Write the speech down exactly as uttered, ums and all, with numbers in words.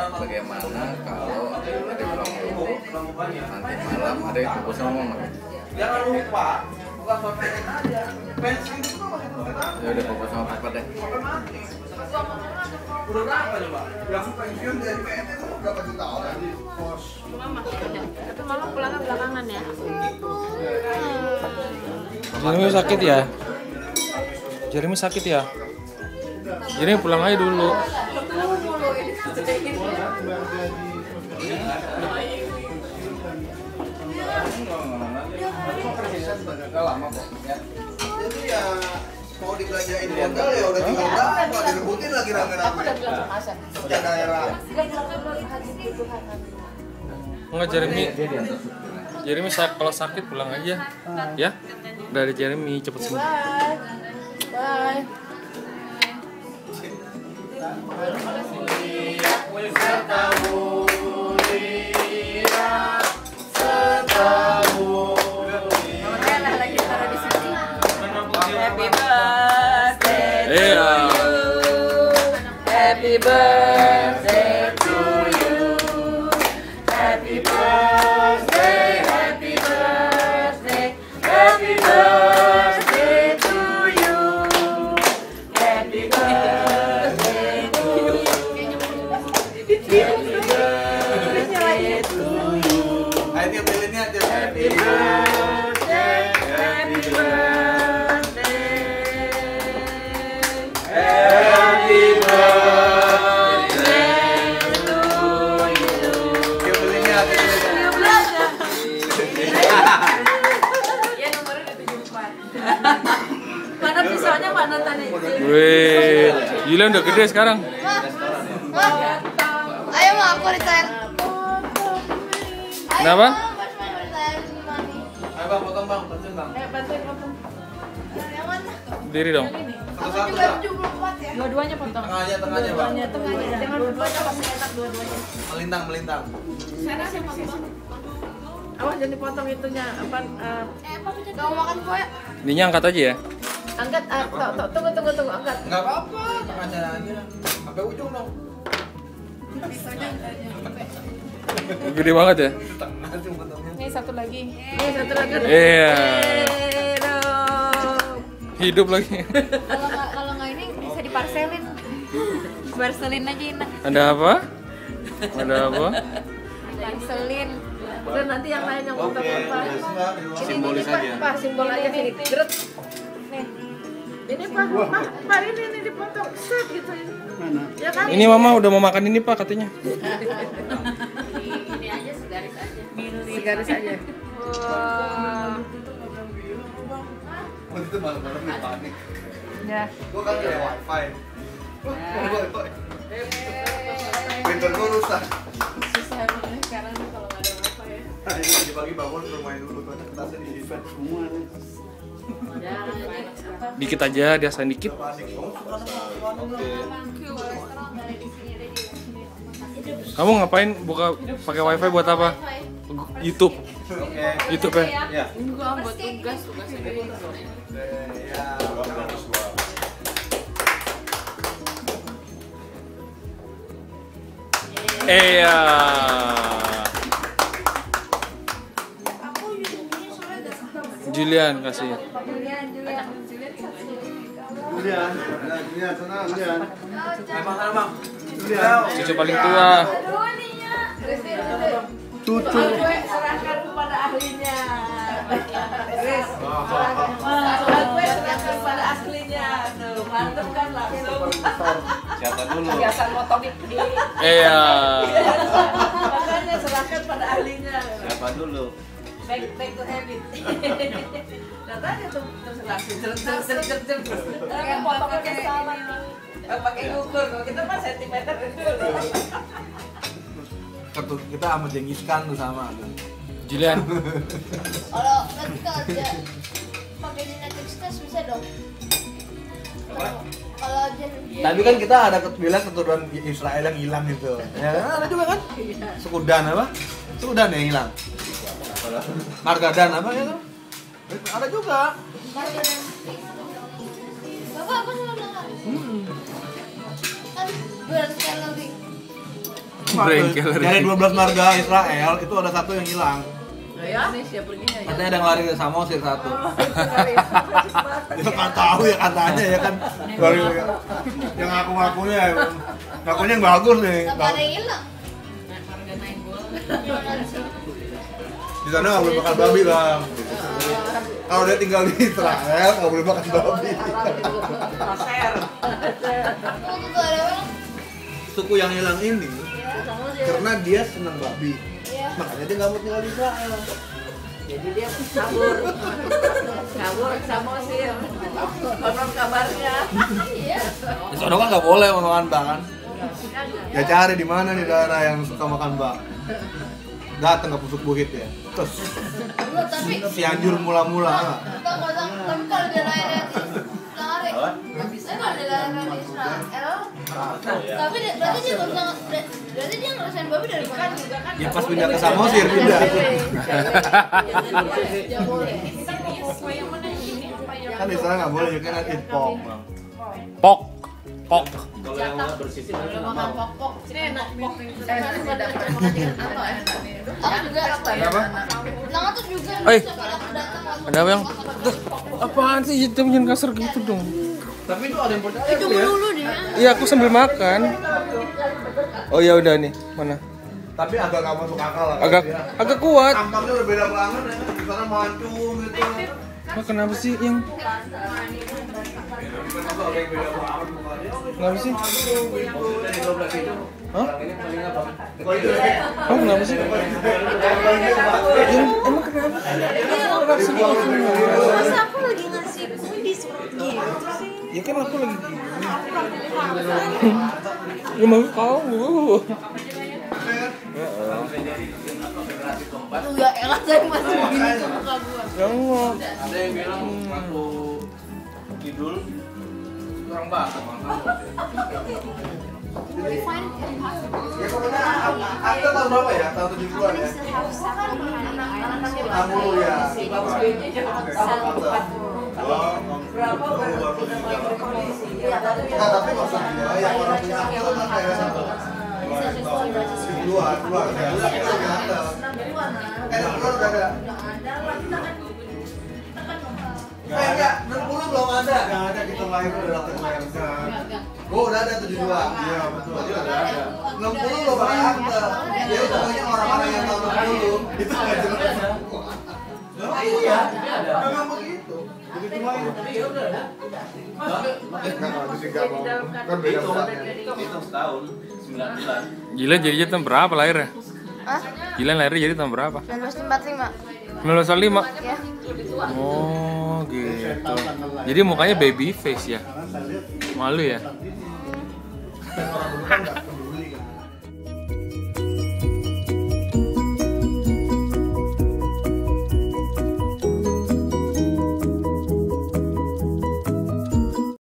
bagaimana kalau ada bilang nanti malam ada yang fokus sama mama. Jangan lupa bukan pengen aja. Pengen itu masih terus. Ya udah fokus sama papa deh. Udah berapa coba? Yang pensiun dari P N itu berapa juta orang di pos? Mama udah. Tapi mama pulangnya belakangan ya. Jeremy sakit ya? Jeremy sakit ya? Jeremy pulang aja dulu. Lama kok. Jadi ya mau dibelanjain modal ya udah tinggal berapa direbutin lagi rame-rame. Setiap daerah. Enggak, Jeremy. Jeremy sak kalau sakit pulang aja. Ya? Dari Jeremy cepet sembuh. Bye. Happy birthday to you. Happy birthday to you. Happy birthday, happy birthday, happy birthday to you. Happy birthday to you. Happy birthday to you. Ayo tiap lilinnya tiap Happy birthday, happy birthday. Happy birthday to you. tiap lilinnya tiap lilinnya. Ya nomornya udah tujuh puluh empat. Mana pisaunya mana tadi? Wih, Julian udah gede sekarang. Ayo mau aku retire. Kenapa? Ayo bang potong bang, potong bang. Eh bantuin potong. Yang mana? Diri dong. Satu-satu Juga bang. tujuh puluh empat ya. Dua-duanya potong. Tengah aja, tengah aja bang. Dua-duanya tengahnya. Jangan dua-duanya pasti enak dua-duanya. Melintang melintang. Sana sih bang. Awas jangan dipotong itunya apa? eh, Gak mau makan kue. Ininya angkat aja ya. angkat, ah, to- to- tunggu tunggu tunggu angkat. Enggak apa-apa, tengah aja aja. Sampai ujung dong. Gede banget ya. Tengah sih potongnya. Ini satu lagi. Ini satu lagi. Iya. Eh, dong. Hidup lagi. Kalau nggak kalau nggak ini bisa diparselin. Parselin aja enak. Ada apa? Ada apa? Parselin. Udah nanti yang lain yang Oke, potong apa? udah semua. Simbolis Pak, aja. Pak, simbol aja sini. Geret. Nih. Ini Pak, Pak, Pak ini ini dipotong set gitu ini. Ya kan? Ini mama udah mau makan ini pak katanya. Ini aja segaris aja. Segaris aja. Wah. Waktu itu malam-malam nih panik. Ya. Gua kan ada wifi. Printer gua rusak. Susah banget sekarang nih kalau nggak ada wifi ya. Ini pagi-pagi bangun bermain dulu tuh kertasnya di event semua nih. Ya, apa? Dikit aja, diasain dikit. Panik. Kamu suka sama Kamu ngapain buka pakai wifi buat apa? YouTube. Oke. YouTube ya. Ya. Enggak, buat tugas tugas ini. Ya. Iya. Julian kasih. Julian, Julian, senang Julian. Ayo makan bang. Julian. Cucu paling tua. Cucu. Gue serahkan kepada ahlinya. Chris. Soal gue serahkan kepada aslinya. Tuh, mantep kan langsung. Siapa dulu? Biasa motong di. Iya. Makanya serahkan pada ahlinya. Siapa dulu? Back back to habit. Datanya tuh terus langsung jer jer jer jer jer. Kayak potongnya kayak salah. Pakai ngukur, kalau kita mah sentimeter dulu. Kartu kita sama Jenghis Khan tuh sama tuh. Julian. Kalau nanti kalau ada pakai di Netflix tes bisa dong. Kalau jen Tadi kan kita ada ket- bilang keturunan Israel yang hilang gitu. Ya kan ada juga kan? Sekudan apa? Sekudan yang hilang. Margadan apa gitu? Ada juga. Bapak apa sama Bapak? Hmm. Kan berat sekali nanti. Brengkel. Dari dua belas marga Israel itu ada satu yang hilang. Nah, ya, Indonesia perginya ya. Katanya ada yang lari ke Samosir satu. Ya kan tahu ya katanya ya kan. Lari yang ngaku-ngakunya ya. Ngakunya yang bagus nih. Apa ada yang hilang? Di sana nggak boleh makan babi bang. Kalau dia tinggal di Israel nggak boleh makan babi. Pasir. Oh, tuh ada orang. Suku yang hilang ini karena dia senang babi. Iya. Makanya dia nggak mau tinggal di Israel. Jadi dia kabur. Kabur sama sih. Konon kabarnya. Iya. Di sana kan nggak boleh makan bak kan. Ya cari di mana nih daerah yang suka makan bak. Datang ke pusuk bukit ya. Terus Enggak, tapi Cianjur mula-mula. Enggak, enggak, tapi kalau di daerah lari, nggak bisa kalau di daerah Israel. Tapi dia- berarti dia nggak bisa, berarti dia ngerasain babi dari mana? Juga kan Ya pas pindah ke Samosir pindah. Ya boleh. Kan di sana nggak boleh, you cannot eat pork. Bang. Pok. Pok. Kalau yang mau bersisik Boleh makan pok-pok. Sini enak pok. saya suka datang makan ikan atau enak. Aku juga aku ya. Apa? Nang tuh juga Eh. bisa kalau aku datang aku Ada apa yang? makan Duh, apaan sih jam jangan kasar gitu dong. Tapi itu ada yang percaya Itu tuh ya. dulu dia. Iya, aku sambil makan. Oh ya udah nih, mana? Tapi agak nggak masuk akal lah. Agak ya. agak kuat. Tampaknya udah beda banget ya. Di sana mancung gitu. Wah, kenapa sih yang? Kenapa sih? Hah? Oh, kenapa sih? Yang, emang kenapa? Masa aku lagi ngasih kudis gitu sih? Ya kan aku lagi gini. Ya mau kau. Enggak, elah saya masih begini ke muka gua. Jangan. Ada yang bilang waktu Kidul kurang banget Find impossible. Ya pokoknya Anda tahun berapa ya? Tahun tujuh puluhan ya? enam puluh ya. Berapa baru kita mulai berkondisi? Ya, Nah, tapi maksudnya yang orang punya akal kan kayak dua, dua, ya. Eh, enam puluh udah ada. Eh, enggak, enam puluh belum ada. Enggak ada, kita lahir udah dapat melahirkan. Oh, udah ada tujuh puluh dua. Iya, betul. Udah ada. enam puluh belum ada akte. Ya, pokoknya orang-orang yang tahun enam puluh itu enggak jelas. Oh, iya, memang begitu. Begitu lahir. Kan beda banget. hitung setahun, sembilan bulan. Gila jadinya tahun berapa lahirnya? Hah? Gila lahirnya jadi tahun berapa? seribu sembilan ratus empat puluh lima. seribu sembilan ratus lima. Ya. Oh gitu. Jadi mukanya baby face ya? Malu ya?